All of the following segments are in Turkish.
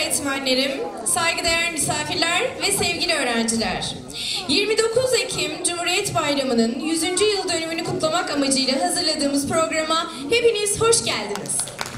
öğretmenlerim, saygıdeğer misafirler ve sevgili öğrenciler. 29 Ekim Cumhuriyet Bayramı'nın 100. yıl dönümünü kutlamak amacıyla hazırladığımız programa hepiniz hoş geldiniz.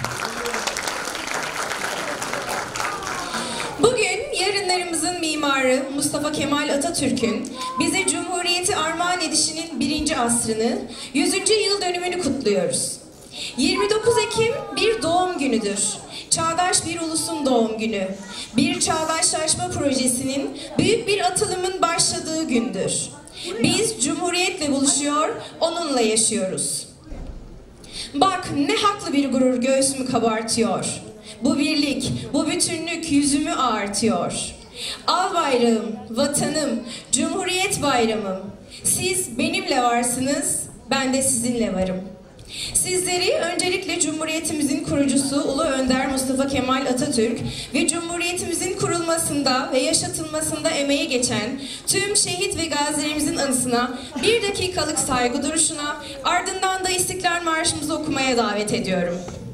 Bugün yarınlarımızın mimarı Mustafa Kemal Atatürk'ün bize Cumhuriyeti armağan edişinin 1. asrını, 100. yıl dönümünü kutluyoruz. 29 Ekim bir doğum günüdür. Çağdaş bir ulusun doğum günü. Bir çağdaşlaşma projesinin büyük bir atılımın başladığı gündür. Biz Cumhuriyet'le buluşuyor, onunla yaşıyoruz. Bak ne haklı bir gurur göğsümü kabartıyor. Bu birlik, bu bütünlük yüzümü ağartıyor. Al bayrağım, vatanım, Cumhuriyet bayramım. Siz benimle varsınız, ben de sizinle varım. Sizleri öncelikle Cumhuriyetimizin kurucusu Ulu Önder Mustafa Kemal Atatürk ve Cumhuriyetimizin kurulmasında ve yaşatılmasında emeği geçen tüm şehit ve gazilerimizin anısına 1 dakikalık saygı duruşuna, ardından da İstiklal Marşımızı okumaya davet ediyorum.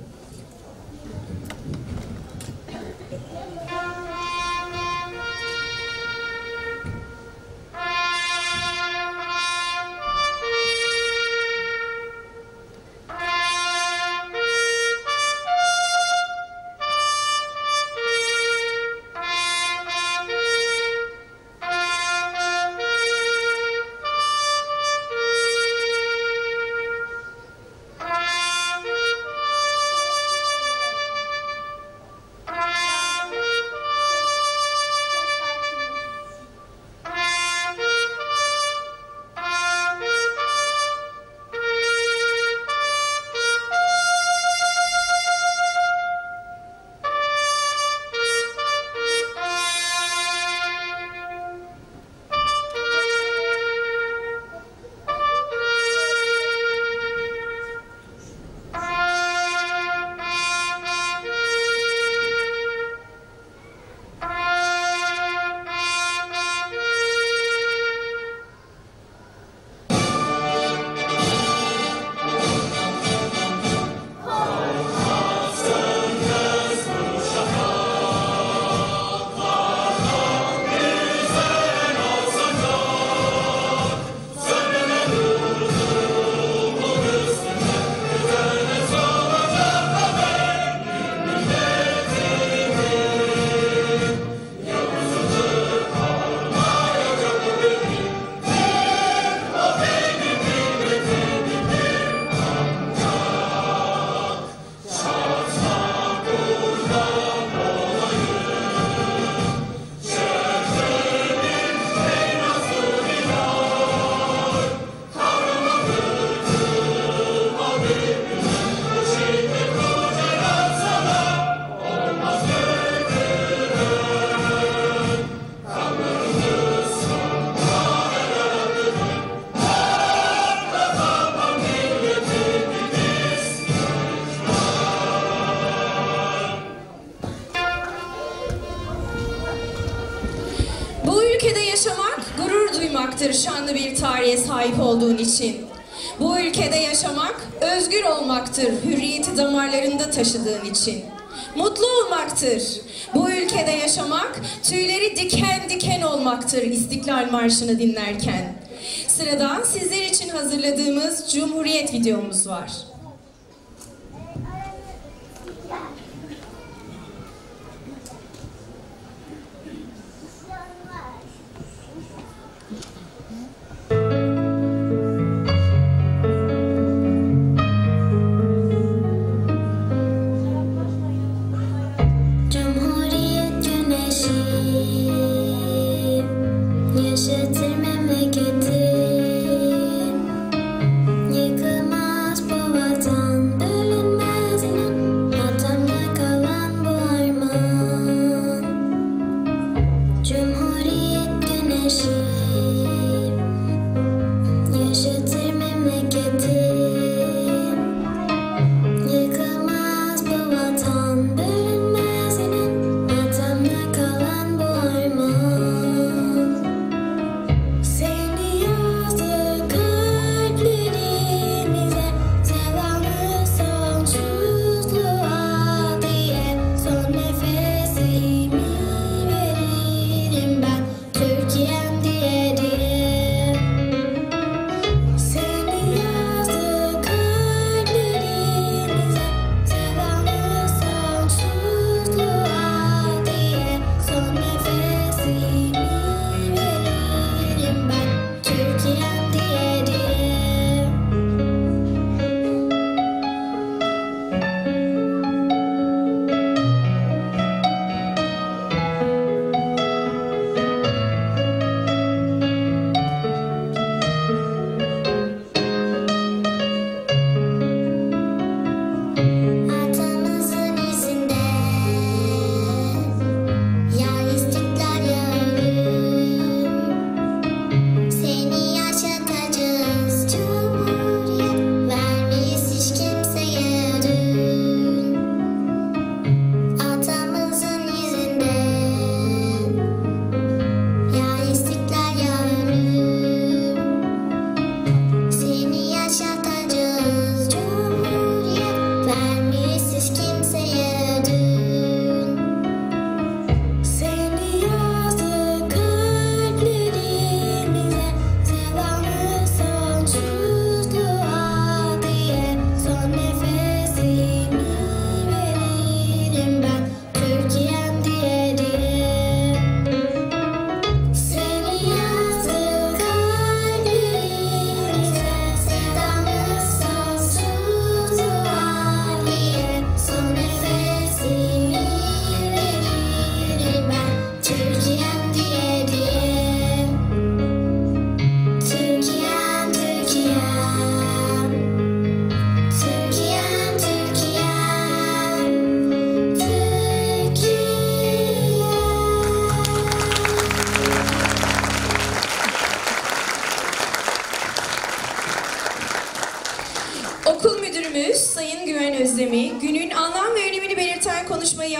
Şanlı bir tarihe sahip olduğun için. Bu ülkede yaşamak, özgür olmaktır hürriyeti damarlarında taşıdığın için. Mutlu olmaktır. Bu ülkede yaşamak, tüyleri diken diken olmaktır İstiklal Marşı'nı dinlerken. Sırada sizler için hazırladığımız Cumhuriyet videomuz var. Yıkılmaz bu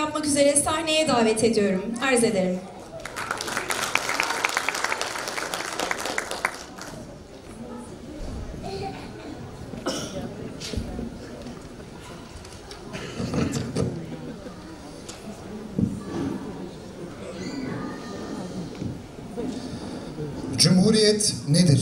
yapmak üzere sahneye davet ediyorum. Arz ederim. Cumhuriyet nedir?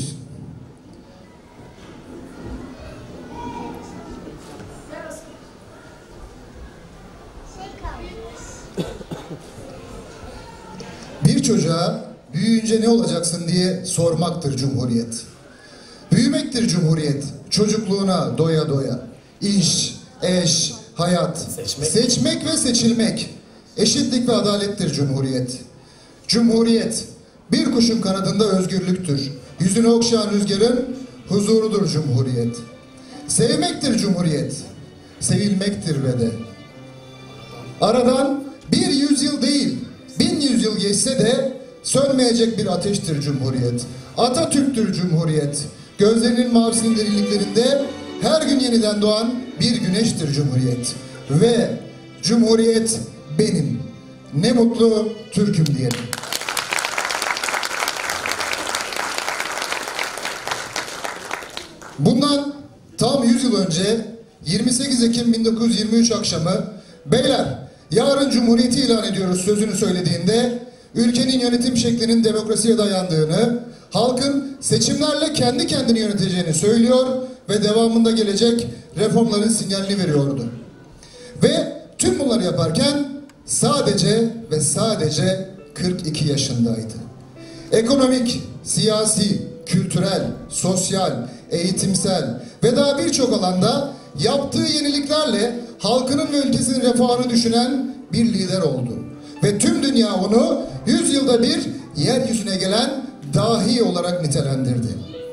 Bir çocuğa büyüyünce ne olacaksın diye sormaktır Cumhuriyet. Büyümektir Cumhuriyet, çocukluğuna doya doya. İş, eş, hayat, seçmek ve seçilmek. Eşitlik ve adalettir Cumhuriyet. Cumhuriyet, bir kuşun kanadında özgürlüktür. Yüzünü okşayan rüzgarın huzurudur Cumhuriyet. Sevmektir Cumhuriyet, sevilmektir ve de. Aradan bir yüzyıl değil, 1000 yüzyıl geçse de sönmeyecek bir ateştir Cumhuriyet. Atatürk'tür Cumhuriyet. Gözlerinin mavisinin derinliklerinde her gün yeniden doğan bir güneştir Cumhuriyet. Ve Cumhuriyet benim. Ne mutlu Türk'üm diyelim. Bundan tam 100 yıl önce 28 Ekim 1923 akşamı beyler yarın Cumhuriyeti ilan ediyoruz sözünü söylediğinde ülkenin yönetim şeklinin demokrasiye dayandığını, halkın seçimlerle kendi kendini yöneteceğini söylüyor ve devamında gelecek reformların sinyalini veriyordu. Ve tüm bunları yaparken sadece ve sadece 42 yaşındaydı. Ekonomik, siyasi, kültürel, sosyal, eğitimsel ve daha birçok alanda yaptığı yeniliklerle halkının ve ülkesinin refahını düşünen bir lider oldu. Ve tüm dünya onu 100 yılda bir yeryüzüne gelen dahi olarak nitelendirdi.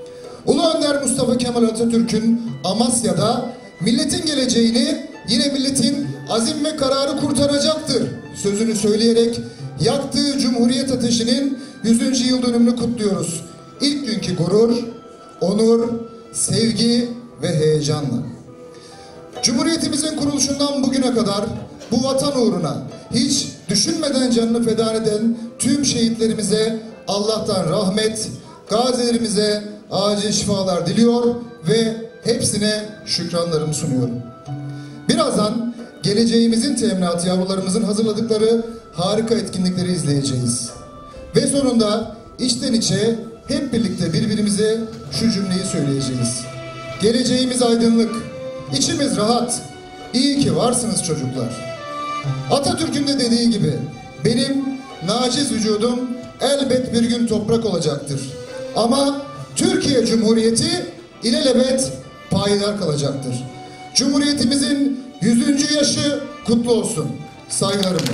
Ulu Önder Mustafa Kemal Atatürk'ün Amasya'da milletin geleceğini yine milletin azim ve kararı kurtaracaktır sözünü söyleyerek yaktığı Cumhuriyet ateşinin 100. yıl dönümünü kutluyoruz. İlk günkü gurur, onur, sevgi ve heyecanla. Cumhuriyetimizin kuruluşundan bugüne kadar bu vatan uğruna hiç düşünmeden canını feda eden tüm şehitlerimize Allah'tan rahmet, gazilerimize acil şifalar diliyor ve hepsine şükranlarımı sunuyorum. Birazdan geleceğimizin teminatı yavrularımızın hazırladıkları harika etkinlikleri izleyeceğiz. Ve sonunda içten içe hep birlikte birbirimize şu cümleyi söyleyeceğiz. Geleceğimiz aydınlık, içimiz rahat, iyi ki varsınız çocuklar. Atatürk'ün de dediği gibi benim naciz vücudum elbet bir gün toprak olacaktır. Ama Türkiye Cumhuriyeti ilelebet payidar kalacaktır. Cumhuriyetimizin 100. yaşı kutlu olsun. Saygılarımla.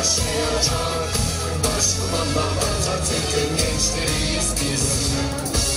Taşıyacak, baş kumandan Atatürk'ün gençleriyiz biz.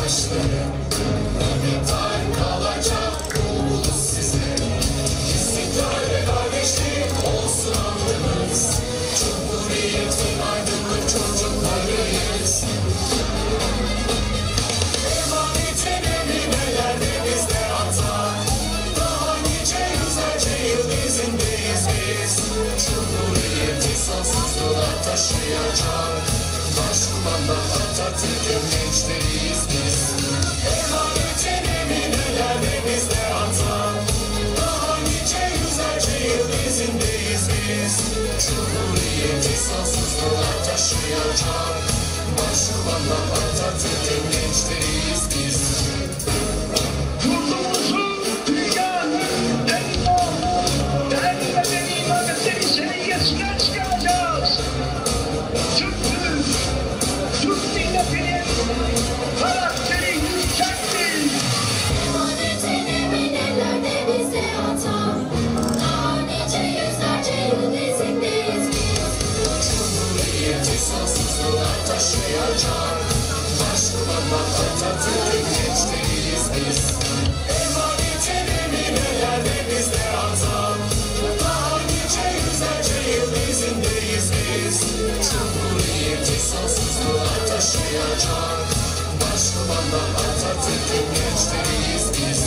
taşları minnettar kalacak bu ulus size. İstiklal ve kardeşlik olsun andımız. Cumhuriyetin aydınlık çocuklarıyız. Emanetin eminelerde bizde atar. Daha nice yüzlerce yıl izindeyiz biz. Cumhuriyeti sonsuzluğa taşıyacak Başkumandan Atatürk'ün gençleriyiz biz. Emanetin eminelerde bizde atar. Daha nice yüzlerce yıl izindeyiz biz. Cumhuriyeti sonsuzluğa taşıyacak Başkumandan Atatürk'ün gençleriyiz biz. Yurdumuzun dünyanın en doğru ve en medeni imametleri seviyesine çıkaracağız. Çünkü Türk milletinin karakteri yüksektir. Emanetin eminelerde bizde atar. Daha nice yüzlerce yıl izindeyiz biz. Cumhuriyeti sonsuzluğa taşıyacak Başkumandan Atatürk'ün gençleriyiz biz. Emanetin eminelerde bizde atar. Daha nice yüzlerce yıl izindeyiz biz. Cumhuriyeti sonsuzluğa taşıyacak Başkumandan Atatürk'ün gençleriyiz biz.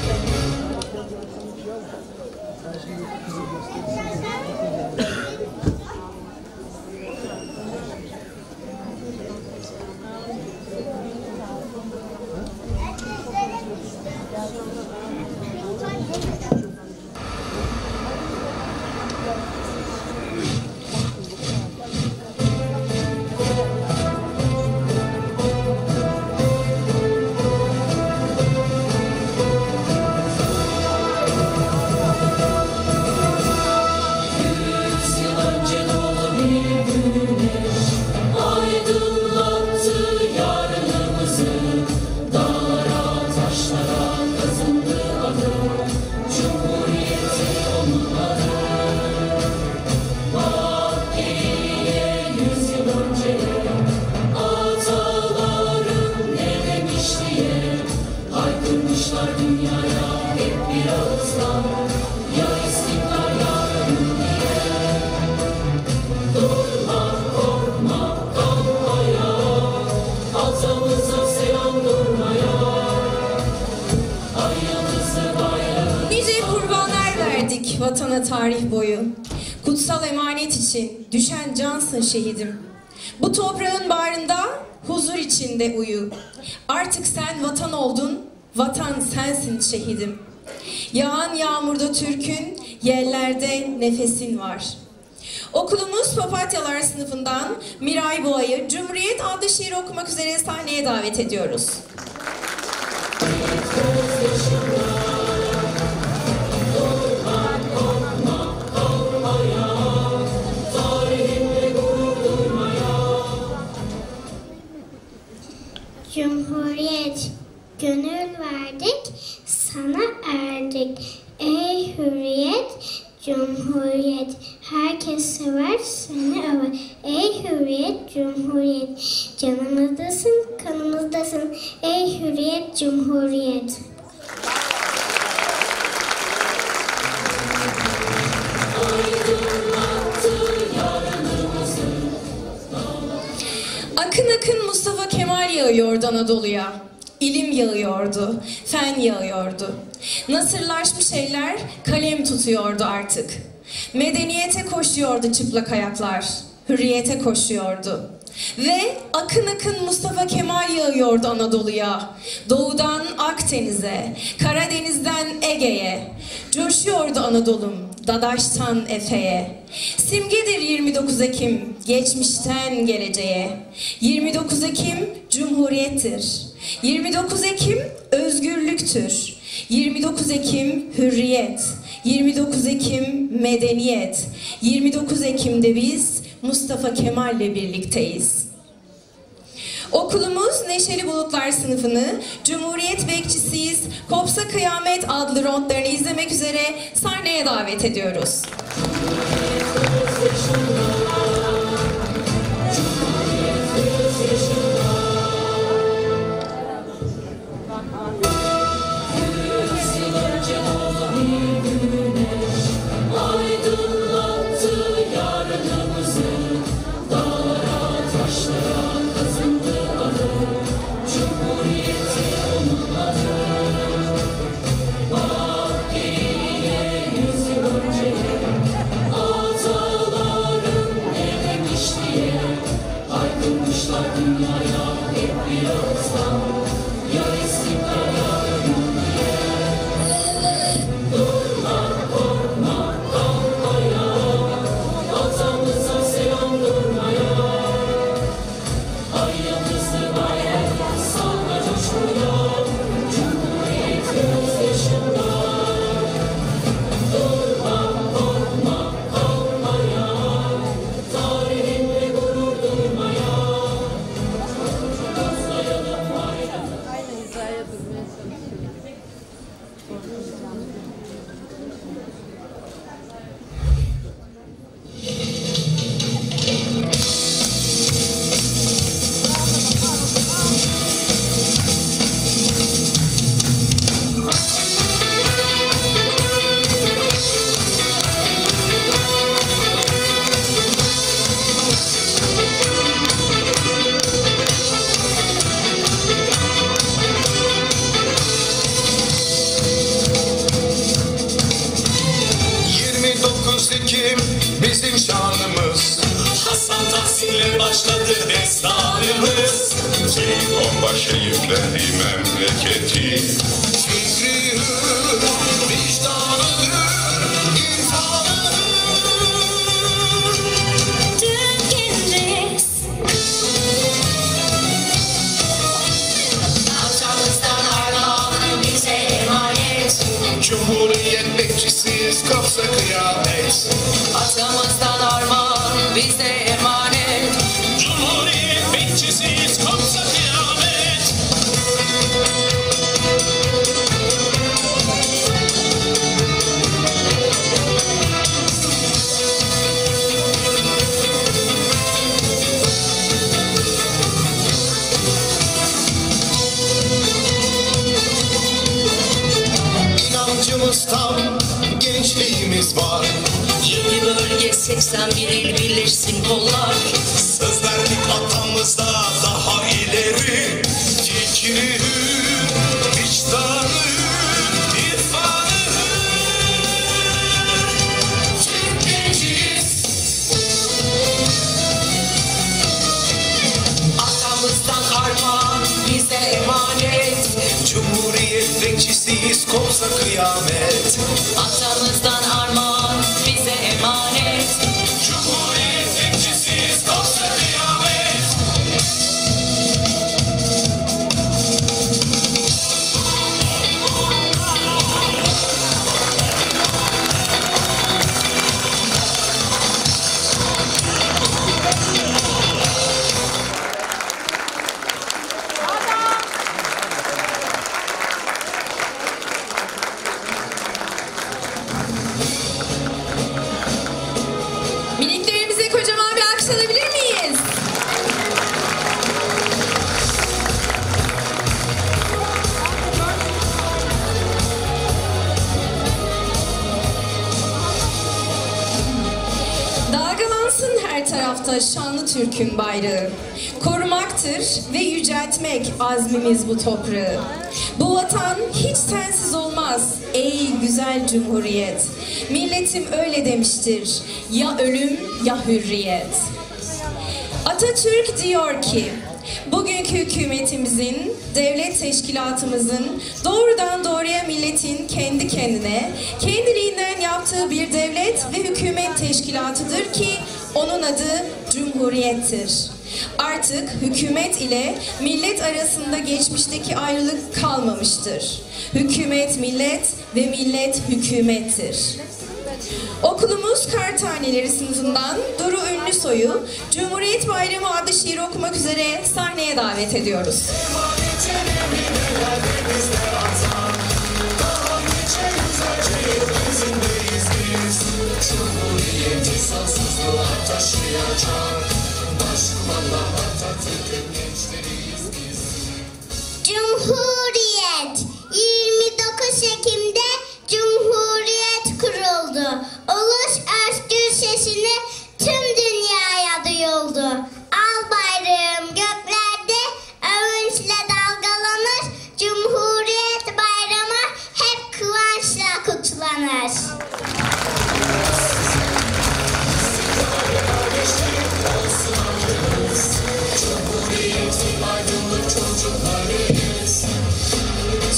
Nice kurbanlar verdik vatana tarih boyu. Kutsal emanet için düşen cansın şehidim. Bu toprağın bağrında huzur içinde uyu. Artık sen vatan oldun, vatan sensin şehidim. Yağan yağmurda Türk'ün, yerlerde nefesin var. Okulumuz Papatyalar sınıfından Miray Boğa'yı Cumhuriyet adlı şiiri okumak üzere sahneye davet ediyoruz. Cumhuriyet, gönül verdik, sana erdik. Ey hürriyet, cumhuriyet, herkes sever, seni över. Ey hürriyet, cumhuriyet, canımızdasın, kanımızdasın. Ey hürriyet, cumhuriyet. Akın akın Mustafa Kemal yağıyordu Anadolu'ya. İlim yağıyordu, fen yağıyordu. Nasırlaşmış eller kalem tutuyordu artık. Medeniyete koşuyordu çıplak ayaklar, hürriyete koşuyordu. Ve akın akın Mustafa Kemal yağıyordu Anadolu'ya. Doğudan Akdeniz'e, Karadeniz'den Ege'ye. Coşuyordu Anadolu'm, Dadaş'tan Efe'ye. Simgedir 29 Ekim, geçmişten geleceğe. 29 Ekim Cumhuriyettir. 29 Ekim özgürlüktür. 29 Ekim hürriyet. 29 Ekim medeniyet. 29 Ekim'de biz Mustafa Kemal'le birlikteyiz. Okulumuz Neşeli Bulutlar sınıfını Cumhuriyet bekçisiyiz, Kopsa Kıyamet adlı rondlarını izlemek üzere sahneye davet ediyoruz. Bizim şanımız Hasan Tahsin'le başladı destanımız. Senin onbaşı yüklendi memleketi. Fikri hür, vicdanı hür, irfanı hür. Türk gençliğiz. Alçağımızdan armağan bize emanet. Cumhuriyet bekçisiyiz, kopsa kıyamet. Atamızdan armağan bize emanet. Cumhuriyet bekçisiyiz, kopsa kıyamet. İnancımız tam, gençliğimiz var. 7 bölge 81 il birleşsin kollar. Söz verdik atamızda daha ileri. Fikri hür, vicdanı hür, irfanı hür. Türk genciyiz. Atamızdan armağan bize emanet. Cumhuriyet bekçisiyiz, kopsa kıyamet. Atamızdan armağan bize emanet. Cumhuriyet bekçisiyiz, kopsa kıyamet. Miniklerimize kocaman bir alkış alabilir miyiz? Dalgalansın her tarafta şanlı Türk'ün bayrağı. Korumaktır ve yüceltmek azmimiz bu toprağı. Bu vatan hiç sensiz olmaz ey güzel cumhuriyet. Milletim öyle demiştir, ya ölüm ya hürriyet. Atatürk diyor ki, bugünkü hükümetimizin, devlet teşkilatımızın doğrudan doğruya milletin kendi kendine, kendiliğinden yaptığı bir devlet ve hükümet teşkilatıdır ki onun adı Cumhuriyettir. Artık hükümet ile millet arasında geçmişteki ayrılık kalmamıştır. Hükümet millet ve millet hükümettir. Okulumuz Kartaneleri sınıfından Duru Ünlüsoy'u Cumhuriyet Bayramı adlı şiiri okumak üzere sahneye davet ediyoruz. Cumhuriyet 29 Ekim'de Cumhuriyet kuruldu. Uluş özgür sesini tüm dünyaya duyuldu. Al bayrağım göklerde övünçle dalgalanır. Cumhuriyet bayramı hep kıvançla kutlanır. Cumhuriyetin aydınlık çocuğu.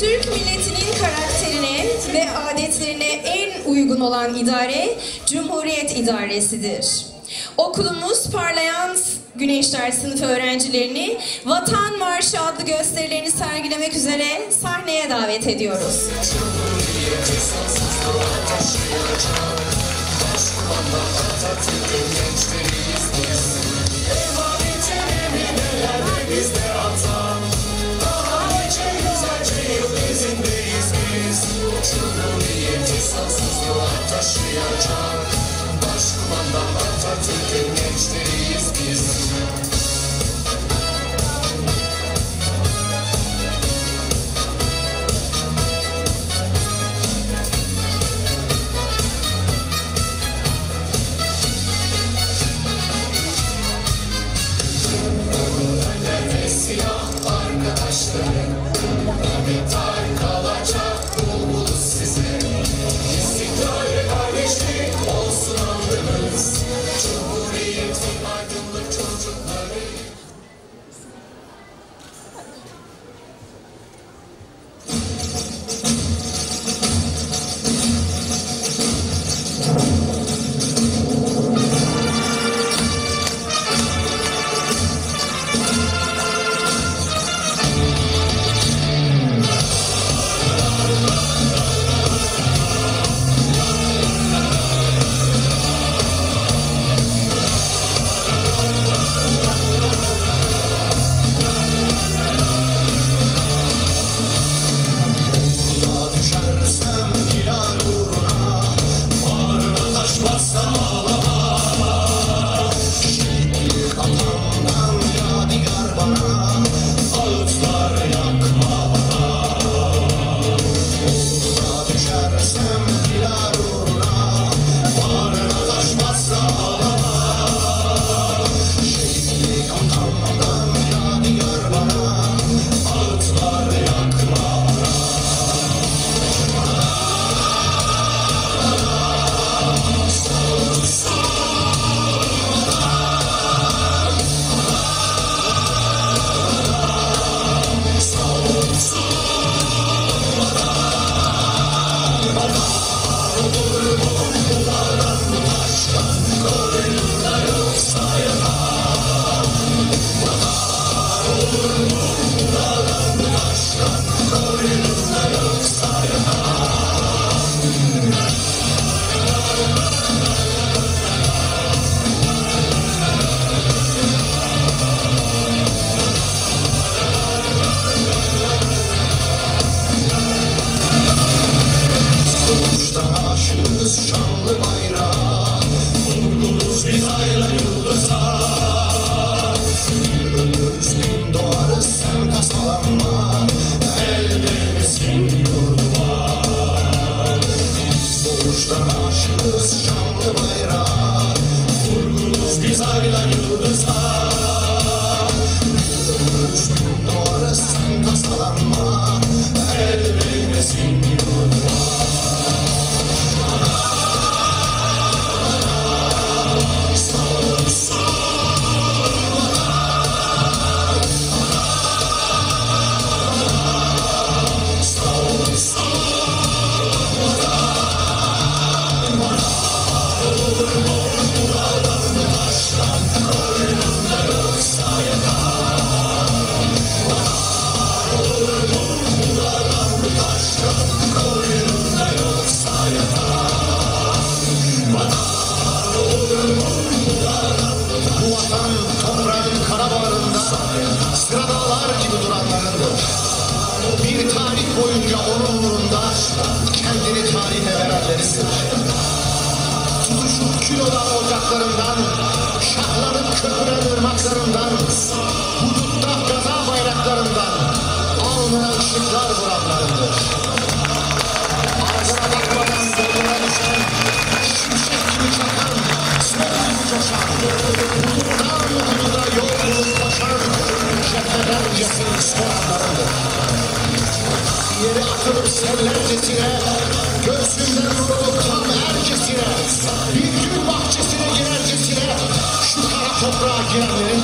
Türk milletinin karakterine ve adetlerine en uygun olan idare Cumhuriyet İdaresi'dir. Okulumuz Parlayan Güneşler sınıfı öğrencilerini Vatan Marşı adlı gösterilerini sergilemek üzere sahneye davet ediyoruz. Cumhuriyeti sonsuzluğa taşıyacak Başkumandan Atatürk'ün gençleriyiz biz. Önde siyah arkadaşlarım Amitar kalacak buluruz size. İstiklal ve kardeşlik olsun andımız. Cumhuriyetin aydınlık çocukları.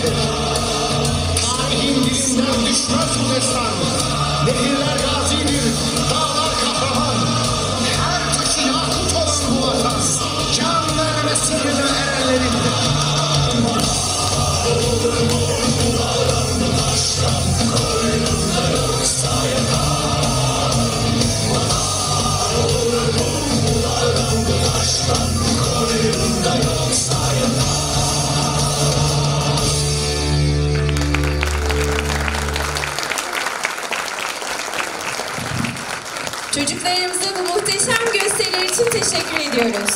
Tarihin dilinden düşmez bu destan. Nehirler gazidir, Çocuklarımıza bu muhteşem gösteriler için teşekkür ediyoruz.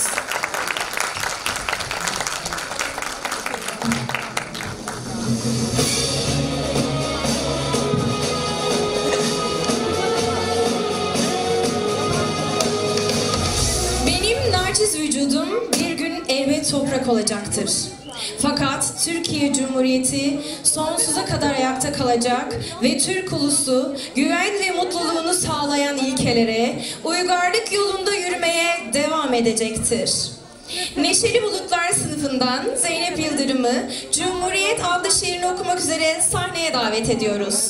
Benim naçiz vücudum bir gün elbet toprak olacaktır. Fakat Türkiye Cumhuriyeti sonsuza kadar ayakta kalacak ve Türk ulusu güven ve mutluluğunu sağlayan ilkelere, uygarlık yolunda yürümeye devam edecektir. Neşeli Bulutlar sınıfından Zeynep Yıldırım'ı Cumhuriyet adlı şiirini okumak üzere sahneye davet ediyoruz.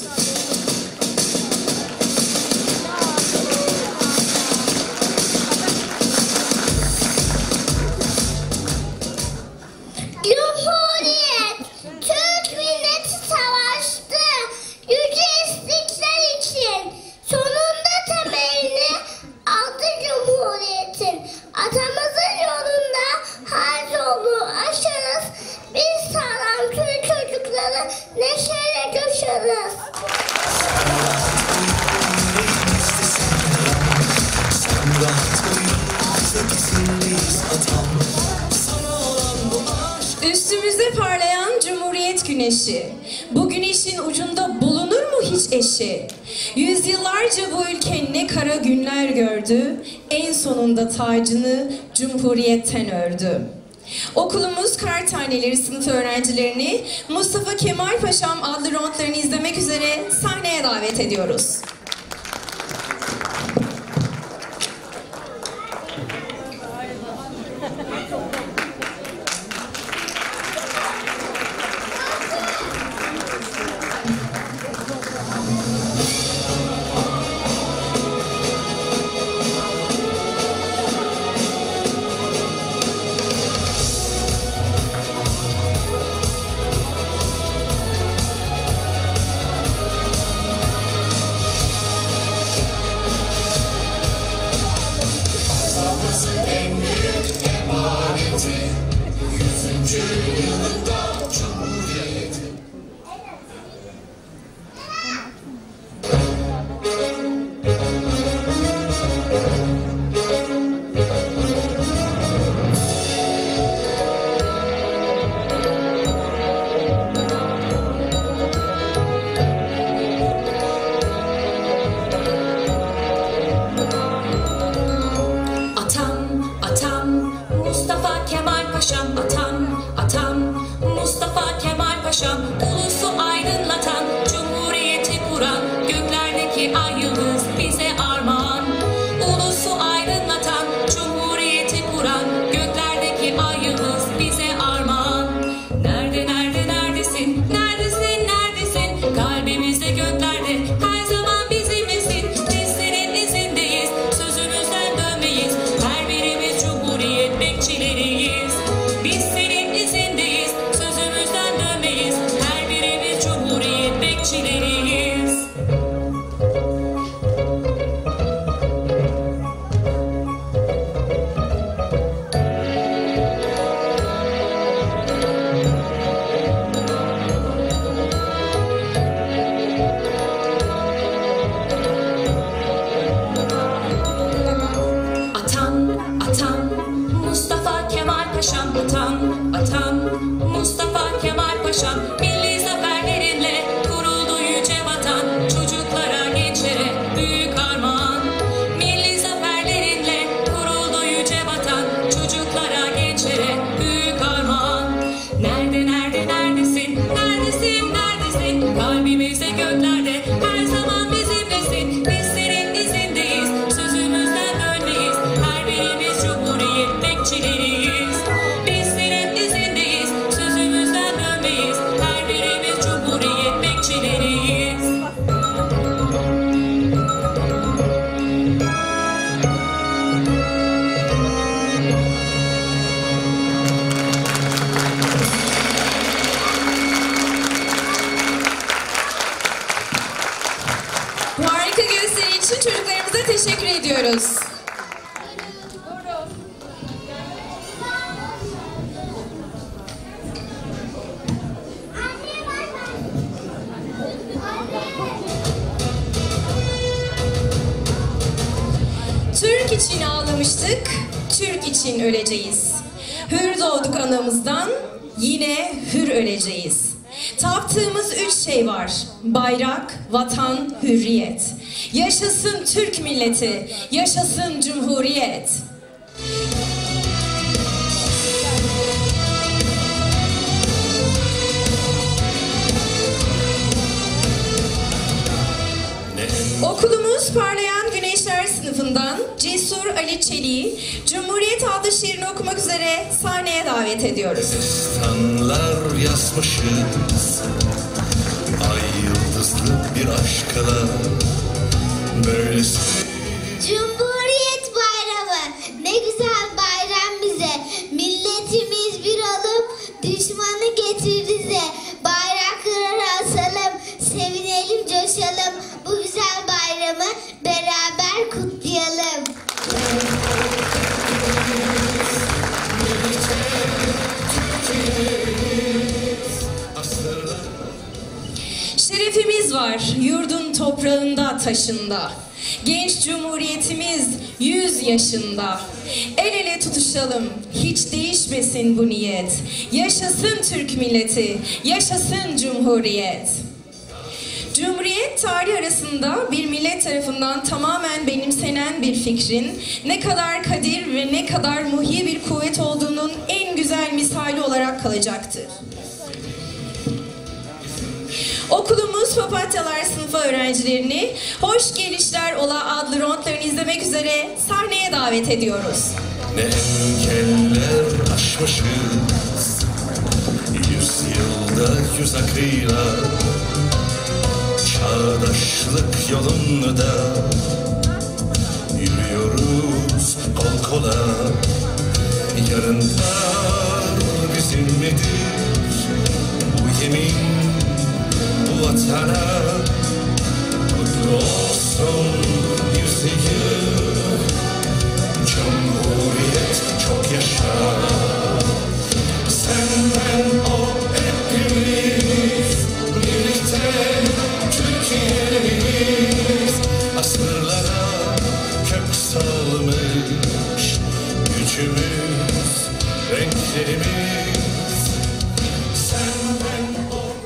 Cumhuriyet, Türk milleti savaştı, yüce istiklal için. Sonunda temelini attı Cumhuriyet'in. Atamızın yolunda her yolu aşarız. Biz sağlam Türk çocukları neşeyle coşarız. Üstümüzde parlayan Cumhuriyet güneşi. Bu güneşin ucunda bulunur mu hiç eşi? Yüzyıllarca bu ülke ne kara günler gördü. En sonunda tacını Cumhuriyet'ten ördü. Okulumuz Kar Taneleri sınıf öğrencilerini Mustafa Kemal Paşam adlı rondlarını izlemek üzere sahneye davet ediyoruz. Teşekkür ediyoruz. Türk için ağlamıştık, Türk için öleceğiz. Hür doğduk anamızdan, yine hür öleceğiz. Taptığımız 3 şey var: bayrak, vatan, hürriyet. Yaşasın Türk milleti, yaşasın Cumhuriyet. Okulumuz Parlayan Güneşler sınıfından Cesur Ali Çelik'i Cumhuriyet adlı şiirini okumak üzere sahneye davet ediyoruz. Destanlar yazmışız, ay yıldızlı bir aşkla, böylesi. Cumhuriyet Bayramı ne güzel bayram bize. Milletimiz bir olup düşmanı getirdi bize. Bayrakları asalım, sevinelim, coşalım. Bu güzel bayramı beraber kutlayalım. Şerefimiz var yurdun toprağında, taşında. Genç Cumhuriyetimiz 100 yaşında. El ele tutuşalım, hiç değişmesin bu niyet. Yaşasın Türk milleti, yaşasın Cumhuriyet. Cumhuriyet tarihi arasında bir millet tarafından tamamen benimsenen bir fikrin ne kadar kadir ve ne kadar muhyi bir kuvvet olduğunun en güzel misali olarak kalacaktır. Okulumuz Papatyalar sınıfı öğrencilerini Hoş Gelişler Ola adlı rondlarını izlemek üzere sahneye davet ediyoruz. Ne engeller aşmışız, 100 yılda 100 akıyla. Çağdaşlık yolunda yürüyoruz kol kola. Yarınlar bizim midir bu yemin, bu vatana? Kutlu olsun 100 yıl, Cumhuriyet çok yaşa. Sen, ben, o, hepimiz birlikte Türkiye'miz. Asırlara kök salmış gücümüz, renklerimiz. Sen, ben, o.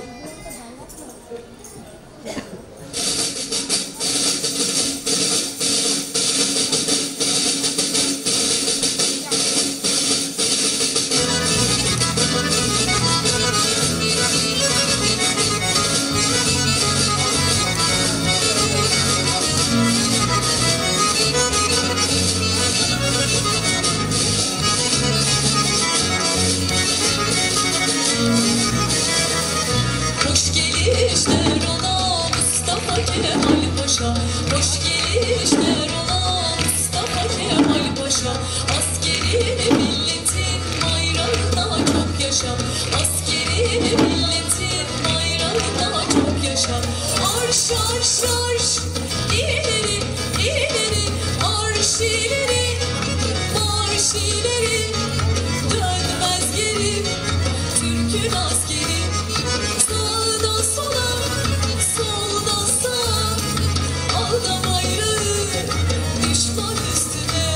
Hoş gelişler ola Mustafa Kemal Paşa. Hoş gelişler ola Mustafa Kemal Paşa. Askerini milletin bayrağına çok yaşa. Askerini milletin bayrağına çok yaşa. Arş arş arş, ileri ileri, arş ileri, marş ileri, dönmez geri Türk'ün askeri. Sağda sola, solda sağa, alda bayrağı, düşman üstüne.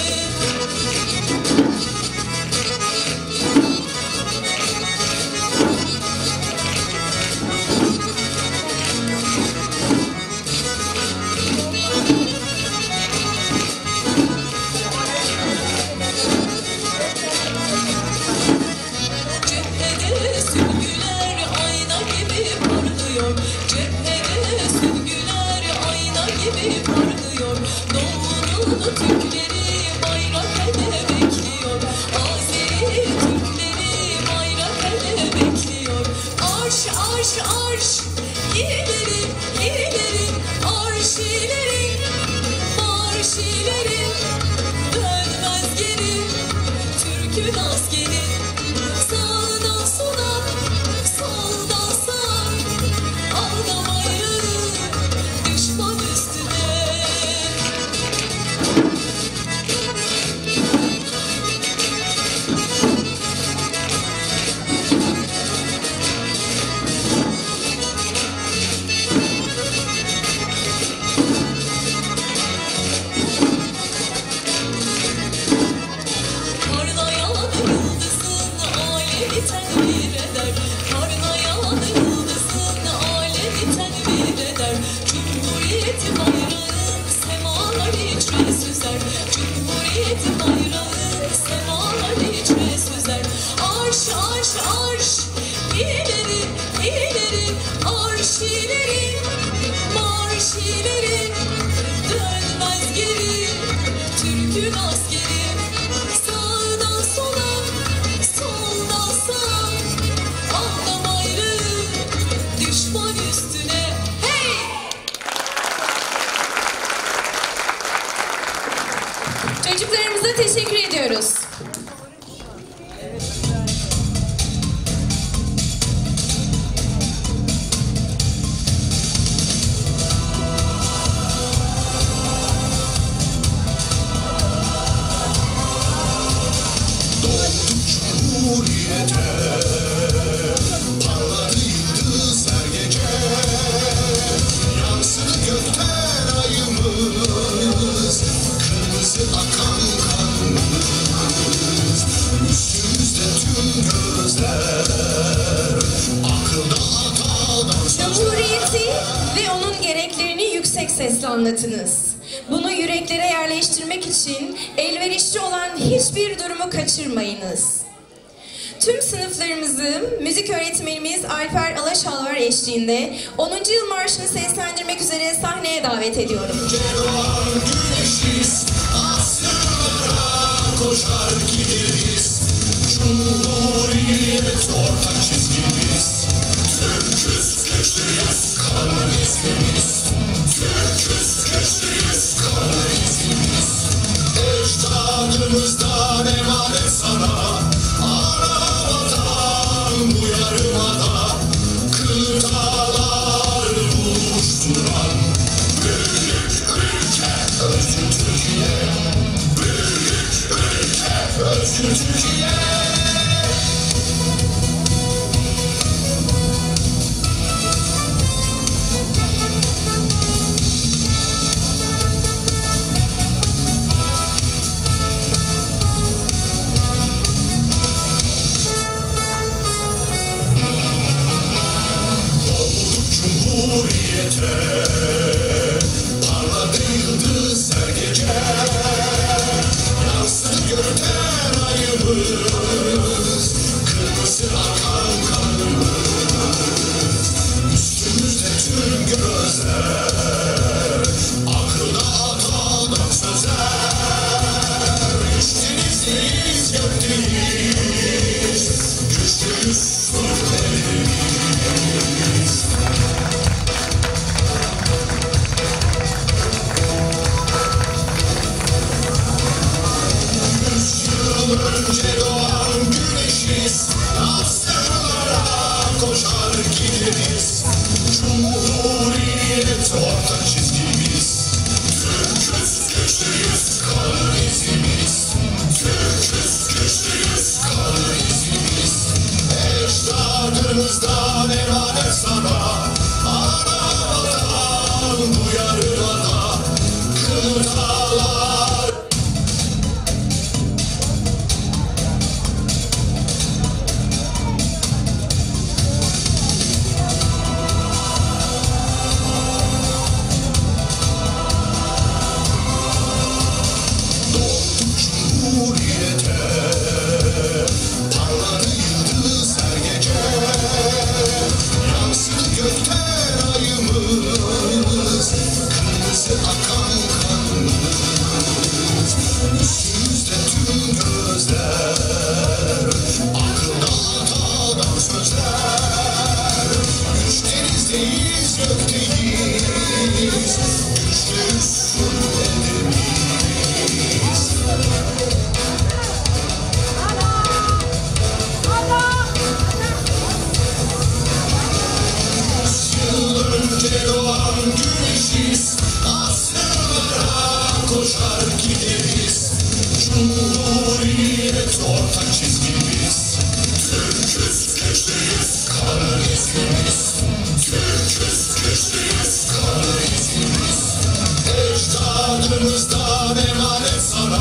Cephede sürgüler ayna gibi parlıyor. Cephede sürgüler ayna gibi parlıyor. Doğu'nun Türkleri bayrak ele bekliyor. Azeri Türkleri bayrak ele bekliyor. Arş arş arş, ileri ileri, arş ileri, marş ileri, dönmez geri Türk'ün askeri. Sağda sola, solda sağa, alda bayrağı, düşman üstüne. alkışlıyoruz. Parladı yıldız her gece, yansıdı gökten ayımız, kırmızı akan kanımız, üstümüzde tüm gözler, akılda hatadan sözler. Cumhuriyeti ve onun gereklerini yüksek sesle anlatınız. Bunu yüreklere yerleştirmek için elverişli olan hiçbir durumu kaçırmayınız. Tüm sınıflarımızı müzik öğretmenimiz Alper Alaşalvar eşliğinde 10. yıl marşını seslendirmek üzere sahneye davet ediyorum. Doğan güneşiz, asırlara koşar gideriz. Cumhuriyet ortak çizgimiz. Türküz, güçlüyüz, kanın izimiz. Türküz, güçlüyüz, kanın izimiz. Ecdadımızdan emanet sana. Anavatan bu yarımada. Kıtalar buluşturan büyük ülke özgür Türkiye. Büyük ülke özgür Türkiye. Cumhuriyete parladı yıldız her gece, yansıdı gökten ayımız, kırmızı akan kanımız, üstümüzde tüm gözler, akılda hatadan sözler. Güç denizdeyiz, gökteyiz, güçlüyüz, sultanlarımız. Önce doğan güneşiz, asırlara koşar gideriz. Cumhuriyet ortak çizgimiz. Türküz, güçlüyüz, kanın izimiz. Türküz, güçlüyüz, kanın izimiz. Ecdadımızdan emanet sana. Anavatan bu yarımada. Kıtalar Cumhuriyete parladı yıldız her gece, yansıdı gökten ayımız, kırmızı akan kanımız, üstümüzde tüm gözler, akılda hatadan sözler. Güç denizdeyiz, gökteyiz, güçlüyüz, sultanlarımız. Yıl önce doğan güneşiz, asırlara koşar gideriz. Cumhuriyet ortak çizgimiz. Türküz, güçlüyüz, kanın izimiz. Türküz, güçlüyüz, kanın izimiz. Ecdadımızdan emanet sana.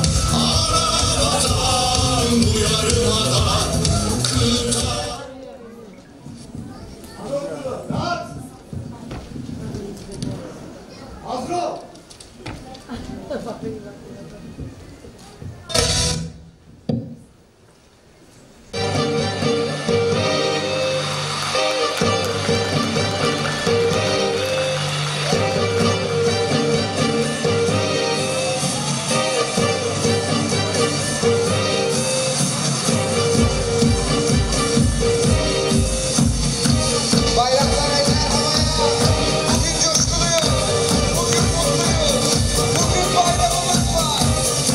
Anavatan bu yarımada. Kıta Bayraklar eller havaya, bugün coşkuluyuz, bugün mutluyuz, bugün bayramımız var.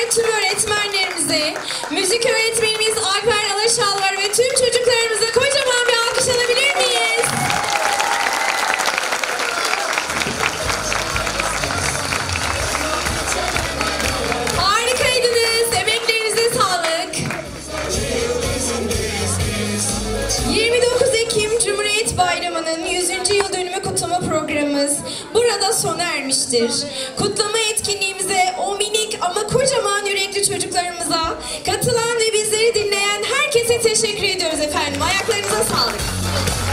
ve tüm öğretmenlerimize, müzik öğretmenimiz Alper Alaşalvar ve tüm çocuklarımıza kocaman bir alkış alabilir miyiz? Harikaydınız. Emeklerinize sağlık. 29 Ekim Cumhuriyet Bayramı'nın 100. yıl dönümü kutlama programımız burada sona ermiştir. Kutlama etkinliğimize o minik ama kocaman yürekli çocuklarımıza katılan ve bizleri dinleyen herkese teşekkür ediyoruz efendim. Ayaklarınıza sağlık.